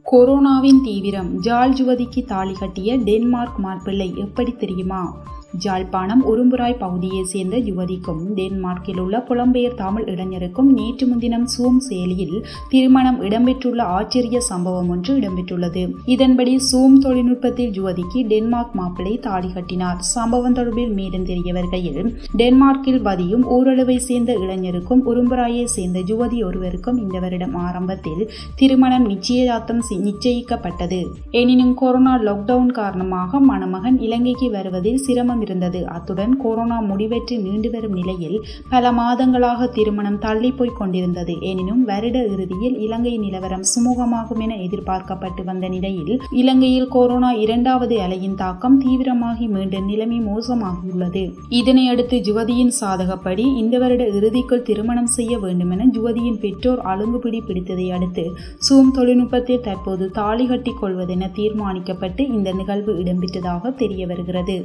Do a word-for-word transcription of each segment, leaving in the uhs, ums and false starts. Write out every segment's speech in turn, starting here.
கொரோனாவின் தீவிரம். ஜாழ் யுவதிக்கு தாலி கட்டிய டென்மார்க் மாப்பிள்ளை எப்படி தெரியுமா? ஜாழ்ப்பாணம் உரும்புராய் பகுதியைச் சேர்ந்த யுவதிக்கும் டென்மார்க்கில் உள்ள புலம்பெயர் தமிழ் இளைஞருக்கும் நேற்று முன்தினம் சூம் செயலியில் திருமணம் இடம்பெற்றுள்ள ஆச்சரிய சம்பவம் ஒன்று இடம்பெற்றுள்ளது. இதன்படி சூம் தொழில்நுட்பத்தில் யுவதிக்கு டென்மார்க் மாப்பிள்ளை தாலி கட்டினார். சம்பவம் தொடர்பில் மேலும் தெரிய வருகையில், டென்மார்க்கில் வதியும் ஊரளவை சேர்ந்த இளைஞருக்கும் உரும்புராயை சேர்ந்த யுவதி ஒருவருக்கும் இந்த வருடம் ஆரம்பத்தில் திருமணம் நிச்சயதார்த்தம் நிச்சயிக்கப்பட்டது. எனினும் கொரோனா லாக்டவுன் காரணமாக மணமகன் இலங்கைக்கு வருவதில் சிரமம் இருந்தது. அத்துடன் கொரோனா முடிவெற்று நீண்டு வரும் நிலையில் பல மாதங்களாக திருமணம் தள்ளி போய் கொண்டிருந்தது. எனினும் வருட இறுதியில் இலங்கை நிலவரம் சுமூகமாகும் என எதிர்பார்க்கப்பட்டு வந்த நிலையில் இலங்கையில் கொரோனா இரண்டாவது அலையின் தாக்கம் தீவிரமாகி மீண்டும் நிலைமை மோசமாகியுள்ளது. இதனையடுத்து யுவதியின் சாதகப்படி இந்த வருட இறுதிக்குள் திருமணம் செய்ய வேண்டும் என யுவதியின் பெற்றோர் அலுங்குபிடி பிடித்ததை அடுத்து சூம் தொழில்நுட்பத்தில் தற்போது தாலி கட்டிக் கொள்வதென தீர்மானிக்கப்பட்டு இந்த நிகழ்வு இடம்பெற்றதாக தெரிய வருகிறது.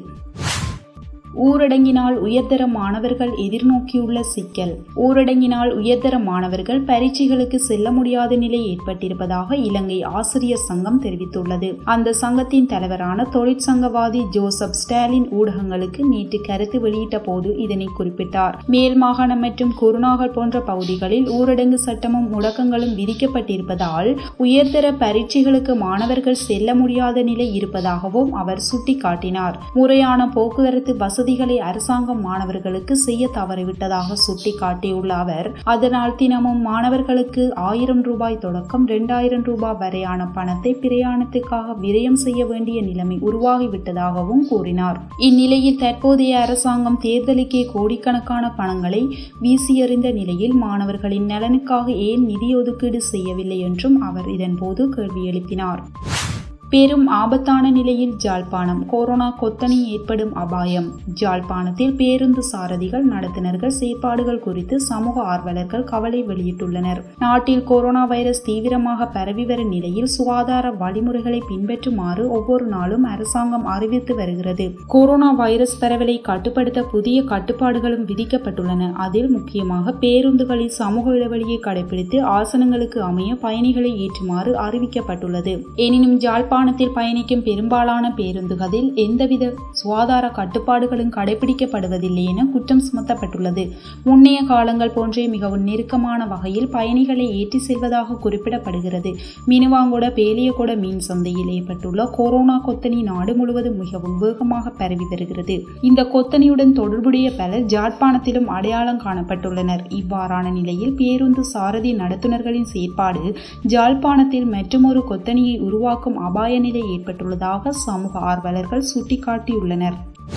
ஊரடங்கினால் உயர்தர மாணவர்கள் எதிர்நோக்கியுள்ள சிக்கல். ஊரடங்கினால் உயர்தர மாணவர்கள் பரீட்சைகளுக்கு செல்ல முடியாத நிலை ஏற்பட்டிருப்பதாக இலங்கை ஆசிரியர் சங்கம் தெரிவித்துள்ளது. அந்த சங்கத்தின் தலைவரான தொழிற்சங்கவாதி ஜோசப் ஸ்டாலின் ஊடகங்களுக்கு நேற்று கருத்து வெளியிட்ட போது இதனை குறிப்பிட்டார். மேல் மாகாணம் மற்றும் குருநாகல் போன்ற பகுதிகளில் ஊரடங்கு சட்டமும் முடக்கங்களும் விதிக்கப்பட்டிருப்பதால் உயர்தர பரீட்சைகளுக்கு மாணவர்கள் செல்ல முடியாத நிலை இருப்பதாகவும் அவர் சுட்டிக்காட்டினார். முறையான போக்குவரத்து வசதி வசதிகளை அரசாங்கம் மாணவர்களுக்கு செய்ய தவறிவிட்டதாக சுட்டிக்காட்டியுள்ள அவர், அதனால் தினமும் மாணவர்களுக்கு ஆயிரம் ரூபாய் தொடக்கம் இரண்டாயிரம் ரூபாய் வரையான பணத்தை பிரயாணத்துக்காக விரயம் செய்ய வேண்டிய நிலைமை உருவாகிவிட்டதாகவும் கூறினார். இந்நிலையில் தற்போதைய அரசாங்கம் தேர்தலுக்கே கோடிக்கணக்கான பணங்களை வீசியறிந்த நிலையில் மாணவர்களின் நலனுக்காக ஏன் நிதி ஒதுக்கீடு செய்யவில்லை என்றும் அவர் இதன்போது கேள்வி எழுப்பினார். பெரும் ஆபத்தான நிலையில் ஜாழ்ப்பாணம். கொரோனா கொத்தணி ஏற்படும் அபாயம். ஜாழ்ப்பாணத்தில் பேருந்து சாரதிகள் நடத்துனர்கள் செயற்பாடுகள் குறித்து சமூக ஆர்வலர்கள் கவலை வெளியிட்டுள்ளனர். நாட்டில் கொரோனா வைரஸ் தீவிரமாக பரவி வரும் நிலையில் சுகாதார வழிமுறைகளை பின்பற்றுமாறு ஒவ்வொரு நாளும் அரசாங்கம் அறிவித்து வருகிறது. கொரோனா வைரஸ் பரவலை கட்டுப்படுத்த புதிய கட்டுப்பாடுகளும் விதிக்கப்பட்டுள்ளன. அதில் முக்கியமாக பேருந்துகளில் சமூக இடைவெளியை கடைபிடித்து ஆசனங்களுக்கு அமைய பயணிகளை ஏற்றுமாறு அறிவிக்கப்பட்டுள்ளது. எனினும் ஜாழ்ப்பாணம் பயணிக்கும் பெரும்பாலான பேருந்துகளில் எந்தவித சுகாதார கட்டுப்பாடுகளும் கடைபிடிக்கப்படுவதில்லை என குற்றம் சுமத்தப்பட்டுள்ளது. முன்னைய காலங்கள் போன்றே மிகவும் நெருக்கமான வகையில் பயணிகளை ஏற்றி செல்வதாக குறிப்பிடப்படுகிறது. மினுவாங்கொட பேலியகொட மீன் சந்தையில் ஏற்பட்டுள்ள கொரோனா கொத்தணி நாடு முழுவதும் மிகவும் வேகமாக பரவி வருகிறது. இந்த கொத்தணியுடன் தொடர்புடைய பலர் ஜாழ்ப்பாணத்திலும் அடையாளம் காணப்பட்டுள்ளனர். இவ்வாறான நிலையில் பேருந்து சாரதி நடத்துனர்களின் செயற்பாடு ஜாழ்ப்பாணத்தில் மற்றொரு கொத்தணியை உருவாக்கும் அபாய நிலை ஏற்பட்டுள்ளதாக சமூக ஆர்வலர்கள் சுட்டிக்காட்டியுள்ளனர்.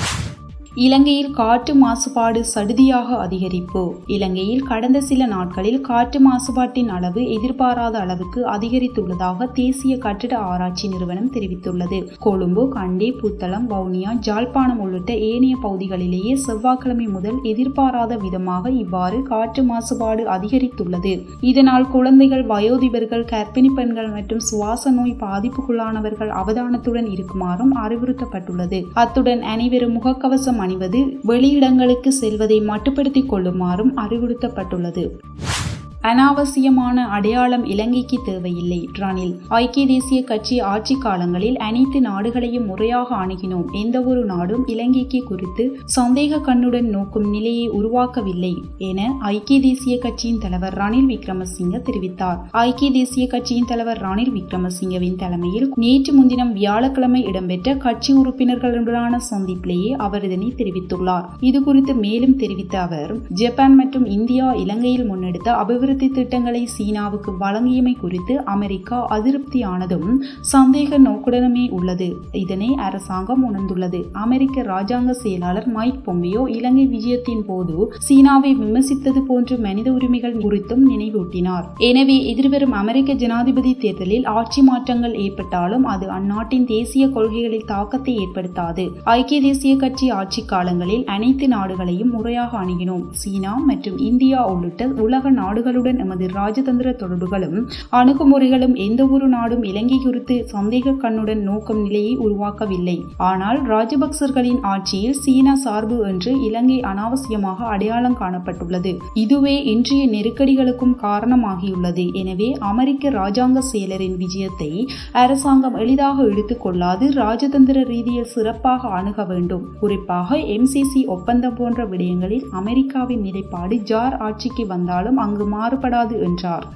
இலங்கையில் காற்று மாசுபாடு சடுதியாக அதிகரிப்பு. இலங்கையில் கடந்த சில நாட்களில் காற்று மாசுபாட்டின் அளவு எதிர்பாராத அளவுக்கு அதிகரித்துள்ளதாக தேசிய கட்டிட ஆராய்ச்சி நிறுவனம் தெரிவித்துள்ளது. கொழும்பு, கண்டி, புத்தளம், வவுனியா, ஜாழ்ப்பாணம் உள்ளிட்ட ஏனைய பகுதிகளிலேயே செவ்வாய்க்கிழமை முதல் எதிர்பாராத விதமாக இவ்வாறு காற்று மாசுபாடு அதிகரித்துள்ளது. இதனால் குழந்தைகள், வயோதிபர்கள், கர்ப்பிணி பெண்கள் மற்றும் சுவாச நோய் பாதிப்புக்குள்ளானவர்கள் அவதானத்துடன் இருக்குமாறும் அறிவுறுத்தப்பட்டுள்ளது. அத்துடன் அனைவரும் முகக்கவசம் அணிவது, வெளியிடங்களுக்கு செல்வதை மட்டுப்படுத்திக் கொள்ளுமாறும் அறிவுறுத்தப்பட்டுள்ளது. அனாவசியமான அடையாளம் இலங்கைக்கு தேவையில்லை. ரணில். ஐக்கிய தேசிய கட்சி ஆட்சி காலங்களில் அனைத்து நாடுகளையும் முறையாக அணுகினோம். எந்த ஒரு நாடும் இலங்கைக்கு குறித்து சந்தேக கண்ணுடன் நோக்கும் நிலையை உருவாக்கவில்லை என ஐக்கிய தேசிய கட்சியின் தலைவர் ரணில் விக்ரமசிங்க தெரிவித்தார். ஐக்கிய தேசிய கட்சியின் தலைவர் ரணில் விக்ரமசிங்கவின் தலைமையில் நேற்று முன்தினம் வியாழக்கிழமை இடம்பெற்ற கட்சி உறுப்பினர்களுடனான சந்திப்பிலேயே அவர் இதனை தெரிவித்துள்ளார். இதுகுறித்து மேலும் தெரிவித்த அவர், ஜப்பான் மற்றும் இந்தியா இலங்கையில் முன்னெடுத்த அபிவிருத்தி திட்டங்களை சீனாவுக்கு வழங்கியமை குறித்து அமெரிக்கா அதிருப்தியானதும் சந்தேக நோக்குடனுமே உள்ளது. இதனை அரசாங்கம் உணர்ந்துள்ளது. அமெரிக்க ராஜாங்க செயலாளர் மைக் பொம்பியோ இலங்கை விஜயத்தின் போது சீனாவை விமர்சித்தது போன்று மனித உரிமைகள் குறித்தும் நினைவூட்டினார். எனவே எதிர்வரும் அமெரிக்க ஜனாதிபதி தேர்தலில் ஆட்சி மாற்றங்கள் ஏற்பட்டாலும் அது அந்நாட்டின் தேசிய கொள்கைகளில் தாக்கத்தை ஏற்படுத்தாது. ஐக்கிய தேசிய கட்சி ஆட்சி காலங்களில் அனைத்து நாடுகளையும் முறையாக அணுகினோம். சீனா மற்றும் இந்தியா உள்ளிட்ட உலக நாடுகளுடன் இலங்கையுடன் எமது ராஜதந்திர தொடர்புகளும் அணுகுமுறைகளும் எந்த ஒரு நாடும் இலங்கை குறித்து சந்தேக கண்ணுடன் நோக்கும் நிலையை உருவாக்கவில்லை. ஆனால் ராஜபக்சர்களின் ஆட்சியில் சீனா சார்பு என்று இலங்கை அனாவசியமாக அடையாளம் காணப்பட்டுள்ளது. இதுவே இன்றைய நெருக்கடிகளுக்கும் காரணமாகியுள்ளது. எனவே அமெரிக்க ராஜாங்க செயலரின் விஜயத்தை அரசாங்கம் எளிதாக எடுத்துக் கொள்ளாது ராஜதந்திர ரீதியில் சிறப்பாக அணுக வேண்டும். குறிப்பாக எம்சிசி ஒப்பந்தம் போன்ற விடயங்களில் அமெரிக்காவின் நிலைப்பாடு ஜார் ஆட்சிக்கு வந்தாலும் அங்கு மாறுபடாது என்றார்.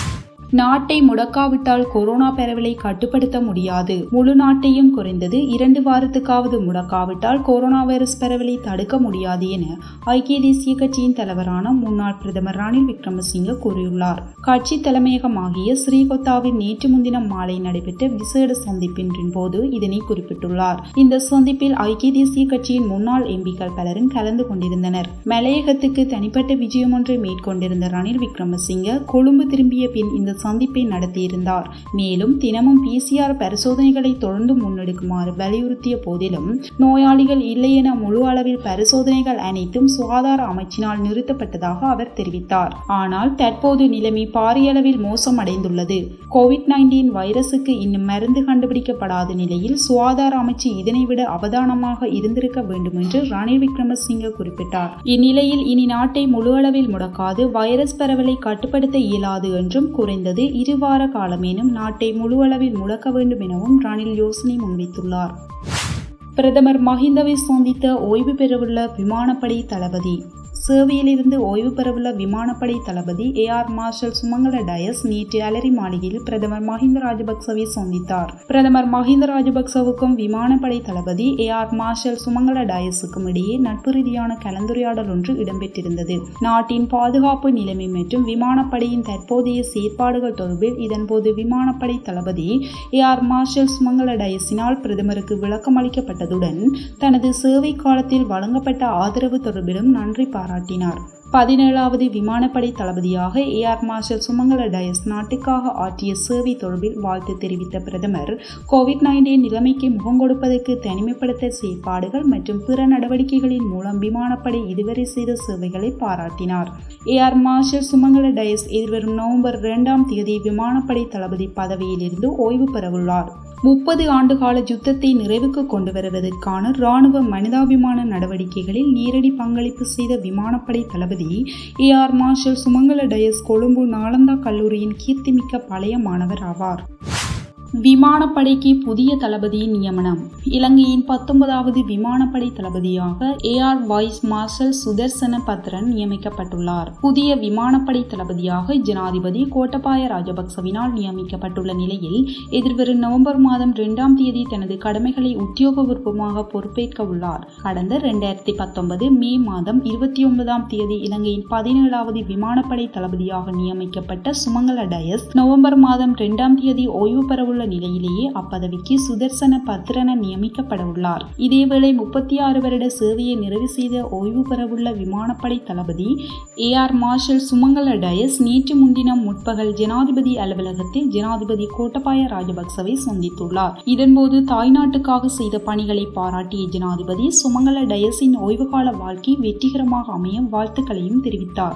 நாட்டை முடக்காவிட்டால் கொரோனா பரவலை கட்டுப்படுத்த முடியாது. முழு நாட்டையும் குறைந்தது இரண்டு வாரத்துக்காவது முடக்காவிட்டால் கொரோனா வைரஸ் பரவலை தடுக்க முடியாது என ஐக்கிய தேசிய கட்சியின் தலைவரான முன்னாள் பிரதமர் ரணில் விக்ரமசிங்க கூறியுள்ளார். கட்சி தலைமையகமாகிய ஸ்ரீகொத்தாவில் நேற்று முன்தினம் மாலை நடைபெற்ற விசேட சந்திப்பின் போது இதனை குறிப்பிட்டுள்ளார். இந்த சந்திப்பில் ஐக்கிய தேசிய கட்சியின் முன்னாள் எம்பிக்கள் பலரும் கலந்து கொண்டிருந்தனர். மலையகத்துக்கு தனிப்பட்ட விஜயம் ஒன்றை மேற்கொண்டிருந்த ரணில் விக்ரமசிங்க கொழும்பு திரும்பிய பின் இந்த சந்திப்பை நடத்தியிருந்தார். மேலும் தினமும் பிசிஆர் பரிசோதனைகளை தொடர்ந்து முன்னெடுக்குமாறு வலியுறுத்திய போதிலும் நோயாளிகள் இல்லை என முழு அளவில் பரிசோதனைகள் அனைத்தும் சுகாதார அமைச்சினால் நிறுத்தப்பட்டதாக அவர் தெரிவித்தார். ஆனால் தற்போது நிலைமை பாரிய அளவில் மோசமடைந்துள்ளது. கோவிட் நைன்டீன் வைரசுக்கு இன்னும் மருந்து கண்டுபிடிக்கப்படாத நிலையில் சுகாதார அமைச்சு இதனை விட அவதானமாக இருந்திருக்க வேண்டும் என்று ரணில் விக்ரமசிங்க குறிப்பிட்டார். இந்நிலையில் இனி நாட்டை முழு அளவில் முடக்காது வைரஸ் பரவலை கட்டுப்படுத்த இயலாது என்றும் குறைந்தது இருவார காலமேனும் நாட்டை முழு அளவில் முடக்க வேண்டும் எனவும் ரணில் யோசனை முன்வைத்துள்ளார். பிரதமர் மஹிந்தவை சந்தித்த ஓய்வு பெறவுள்ள விமானப்படை தளபதி. சேவையிலிருந்து ஓய்வு பெறவுள்ள விமானப்படை தளபதி ஏஆர் மார்ஷல் சுமங்கல டயஸ் நேற்று அலரி மாளிகையில் பிரதமர் மஹிந்த ராஜபக்சவை சந்தித்தார். பிரதமர் மஹிந்த ராஜபக்சவுக்கும் விமானப்படை தளபதி ஏஆர் மார்ஷல் சுமங்கல டயஸுக்கும் இடையே நட்பு ரீதியான கலந்துரையாடல் ஒன்று இடம்பெற்றிருந்தது. நாட்டின் பாதுகாப்பு நிலைமை மற்றும் விமானப்படையின் தற்போதைய செயற்பாடுகள் தொடர்பில் இதன்போது விமானப்படை தளபதி ஏஆர் மார்ஷல் சுமங்கல டயஸினால் பிரதமருக்கு விளக்கம் அளிக்கப்பட்டதுடன் தனது சேவை காலத்தில் வழங்கப்பட்ட ஆதரவு தொடர்பிலும் நன்றி பாராட்டினார். பதினேழாவது விமானப்படை தளபதியாக ஏஆர் மார்ஷல் சுமங்கல டயஸ் நாட்டுக்காக ஆற்றிய சேவை தொடர்பில் வாழ்த்து தெரிவித்த பிரதமர் கோவிட் நைன்டீன் நிலைமைக்கு முகம் கொடுப்பதற்கு தனிமைப்படுத்த செயற்பாடுகள் மற்றும் பிற நடவடிக்கைகளின் மூலம் விமானப்படை இதுவரை செய்த சேவைகளை பாராட்டினார். ஏஆர் மார்ஷல் சுமங்கல டயஸ் எதிர்வரும் நவம்பர் இரண்டாம் தேதி விமானப்படை தளபதி பதவியிலிருந்து ஓய்வு பெறவுள்ளார். முப்பது ஆண்டுகால யுத்தத்தை நிறைவுக்கு கொண்டு வருவதற்கான இராணுவ மனிதாபிமான நடவடிக்கைகளில் நேரடி பங்களிப்பு செய்த விமானப்படை தளபதி ஏஆர் மார்ஷல் சுமங்கல டயஸ் கொழும்பு நாலந்தா கல்லூரியின் கீர்த்திமிக்க பழைய மாணவர் ஆவார். விமானப்படைக்கு புதிய தளபதியின் நியமனம். இலங்கையின் பத்தொன்பதாவது விமானப்படை தளபதியாக air vice marshal Sudarshana Pathirana நியமிக்கப்பட்டுள்ளார். புதிய விமானப்படை தளபதியாக ஜனாதிபதி கோட்டபாய ராஜபக்சவினால் நியமிக்கப்பட்டுள்ள நிலையில் எதிர்வரும் நவம்பர் மாதம் இரண்டாம் தேதி தனது கடமைகளை உத்தியோகபூர்வமாக பொறுப்பேற்க உள்ளார். கடந்த இரண்டாயிரத்தி பத்தொன்பது மே மாதம் இருபத்தி ஒன்பதாம் தேதி இலங்கையின் பதினேழாவது விமானப்படை தளபதியாக நியமிக்கப்பட்ட சுமங்கல டயஸ் நவம்பர் மாதம் இரண்டாம் தேதி ஓய்வு பெறவுள்ள நிலையிலேயே அப்பதவிக்கு சுதர்சன பத்ரன நியமிக்கப்பட உள்ளார். இதேவேளை முப்பத்தி ஆறு வருட சேவையை நிறைவு செய்த ஓய்வு பெறவுள்ள விமானப்படை தளபதி ஏஆர் மார்ஷல் சுமங்கல டயஸ் நேற்று முன்தினம் முற்பகல் ஜனாதிபதி அலுவலகத்தில் ஜனாதிபதி கோட்டபாய ராஜபக்சவை சந்தித்துள்ளார். இதன்போது தாய்நாட்டுக்காக செய்த பணிகளை பாராட்டிய ஜனாதிபதி சுமங்கல டயஸின் ஓய்வுகால வாழ்க்கை வெற்றிகரமாக அமைய வாழ்த்துக்களையும் தெரிவித்தார்.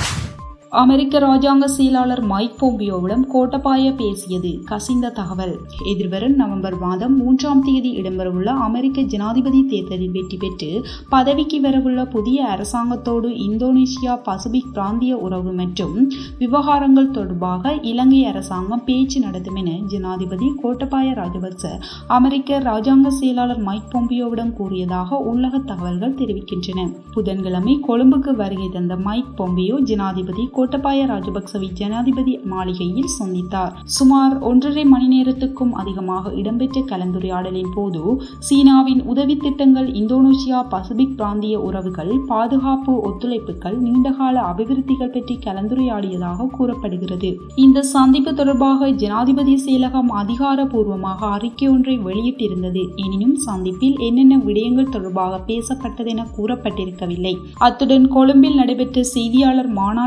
அமெரிக்க ராஜாங்க செயலாளர் மைக் போம்பியோவிடம் கோட்டபாய பேசியது கசிந்த தகவல். எதிர்வரும் நவம்பர் மாதம் மூன்றாம் தேதி இடம்பெறவுள்ள அமெரிக்க ஜனாதிபதி தேர்தலில் வெற்றி பெற்று பதவிக்கு வரவுள்ள புதிய அரசாங்கத்தோடு இந்தோனேசியா பசிபிக் பிராந்திய உறவு மற்றும் விவகாரங்கள் தொடர்பாக இலங்கை அரசாங்கம் பேச்சு நடத்தும் என ஜனாதிபதி கோட்டபாய ராஜபக்ச அமெரிக்க ராஜாங்க செயலாளர் மைக் போம்பியோவிடம் கூறியதாக உள்ளக தகவல்கள் தெரிவிக்கின்றன. புதன்கிழமை கொழும்புக்கு வருகை தந்த மைக் போம்பியோ ஜனாதிபதி கோட்டபாய ராஜபக்சவை ஜனாதிபதி மாளிகையில் சந்தித்தார். சுமார் ஒன்றரை மணி நேரத்துக்கும் அதிகமாக இடம்பெற்ற கலந்துரையாடலின் போது சீனாவின் உதவி திட்டங்கள், இந்தோனேசியா பசிபிக் பிராந்திய உறவுகள், பாதுகாப்பு ஒத்துழைப்புகள், நீண்டகால அபிவிருத்திகள் பற்றி கலந்துரையாடியதாக கூறப்படுகிறது. இந்த சந்திப்பு தொடர்பாக ஜனாதிபதி செயலகம் அதிகாரப்பூர்வமாக அறிக்கை ஒன்றை வெளியிட்டிருந்தது. எனினும் சந்திப்பில் என்னென்ன விடயங்கள் தொடர்பாக பேசப்பட்டதென கூறப்பட்டிருக்கவில்லை. அத்துடன் கொழும்பில் நடைபெற்ற செய்தியாளர் மாநாட்டிலும்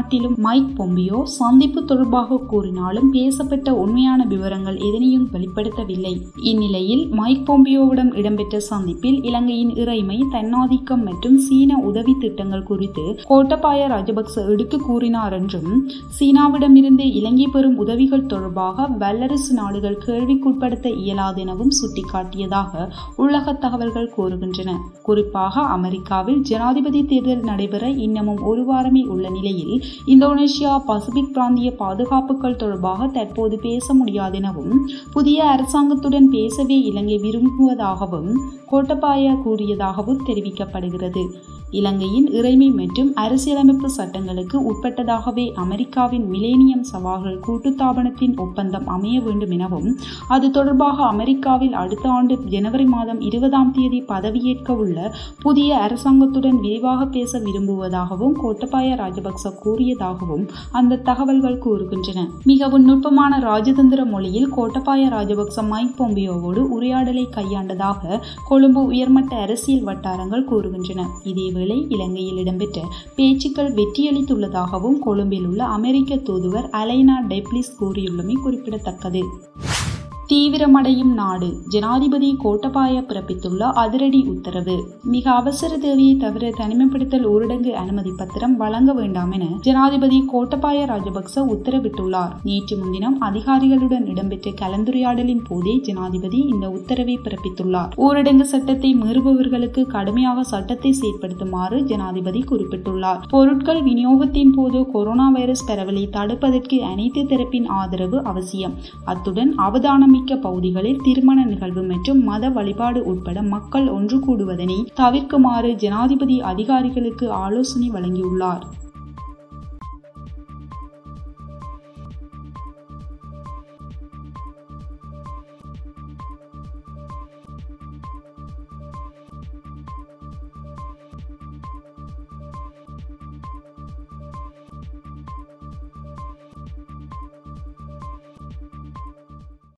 மைக் பொம்பியோ சந்திப்பு தொடர்பாக கூறினாலும் பேசப்பட்ட உண்மையான விவரங்கள் எதனையும் வெளிப்படுத்தவில்லை. இந்நிலையில் மைக் பொம்பியோவிடம் இடம்பெற்ற சந்திப்பில் இலங்கையின் இறைமை, தன்னாதிக்கம் மற்றும் சீன உதவி திட்டங்கள் குறித்து கோட்டபாய ராஜபக்ச எடுத்து கூறினார் என்றும், சீனாவிடமிருந்து இலங்கை பெறும் உதவிகள் தொடர்பாக வல்லரசு நாடுகள் கேள்விக்குட்படுத்த இயலாது எனவும் சுட்டிக்காட்டியதாக உலக தகவல்கள் கூறுகின்றன. குறிப்பாக அமெரிக்காவில் ஜனாதிபதி தேர்தல் நடைபெற இன்னமும் ஒரு வாரமே உள்ள நிலையில் இந்தோனேஷியா பசிபிக் பிராந்திய பாதுகாப்புகள் தொடர்பாக தற்போது பேச முடியாதெனவும், புதிய அரசாங்கத்துடன் பேசவே இலங்கை விரும்புவதாகவும் கோட்டபாய கூறியதாகவும் தெரிவிக்கப்படுகிறது. இலங்கையின் இறைமை மற்றும் அரசியலமைப்பு சட்டங்களுக்கு உட்பட்டதாகவே அமெரிக்காவின் மிலேனியம் சவால்கள் கூட்டுத்தாபனத்தின் ஒப்பந்தம் அமைய வேண்டும் எனவும், அது தொடர்பாக அமெரிக்காவில் அடுத்த ஆண்டு ஜனவரி மாதம் இருபதாம் தேதி பதவியேற்க உள்ள புதிய அரசாங்கத்துடன் விரிவாக பேச விரும்புவதாகவும் கோட்டபாய ராஜபக்ச கூறியதாகவும் அந்த தகவல்கள் கூறுகின்றன. மிகவும் நுட்பமான ராஜதந்திர மொழியில் கோட்டபாய ராஜபக்ச மைக் பொம்பியோவோடு உரையாடலை கையாண்டதாக கொழும்பு உயர்மட்ட அரசியல் வட்டாரங்கள் கூறுகின்றன. இதேவேளை இலங்கையில் இடம்பெற்ற பேச்சுக்கள் வெற்றியளித்துள்ளதாகவும் கொழும்பில் உள்ள அமெரிக்க தூதுவர் அலைனா டெப்லிஸ் கூறியுள்ளமை குறிப்பிடத்தக்கது. தீவிரமடையும் நாடு, ஜனாதிபதி கோட்டபாய பிறப்பித்துள்ள அதிரடி உத்தரவு. மிக அவசர தேவையை தவிர தனிமைப்படுத்தல் ஊரடங்கு அனுமதி பத்திரம் வழங்க வேண்டாம் என ஜனாதிபதி கோட்டபாய ராஜபக்ச உத்தரவிட்டுள்ளார். நேற்று முன்தினம் அதிகாரிகளுடன் இடம்பெற்ற கலந்துரையாடலின் போதே ஜனாதிபதி இந்த உத்தரவை பிறப்பித்துள்ளார். ஊரடங்கு சட்டத்தை மீறுபவர்களுக்கு கடுமையாக சட்டத்தை செயற்படுத்துமாறு ஜனாதிபதி குறிப்பிட்டுள்ளார். பொருட்கள் விநியோகத்தின் போது கொரோனா வைரஸ் பரவலை தடுப்பதற்கு அனைத்து தரப்பின் ஆதரவு அவசியம். அத்துடன் அவதானம் மிக்க பகுதிகளில் திருமண நிகழ்வு மற்றும் மத வழிபாடு உட்பட மக்கள் ஒன்று கூடுவதனை தவிர்க்குமாறு ஜனாதிபதி அதிகாரிகளுக்கு ஆலோசனை வழங்கியுள்ளார்.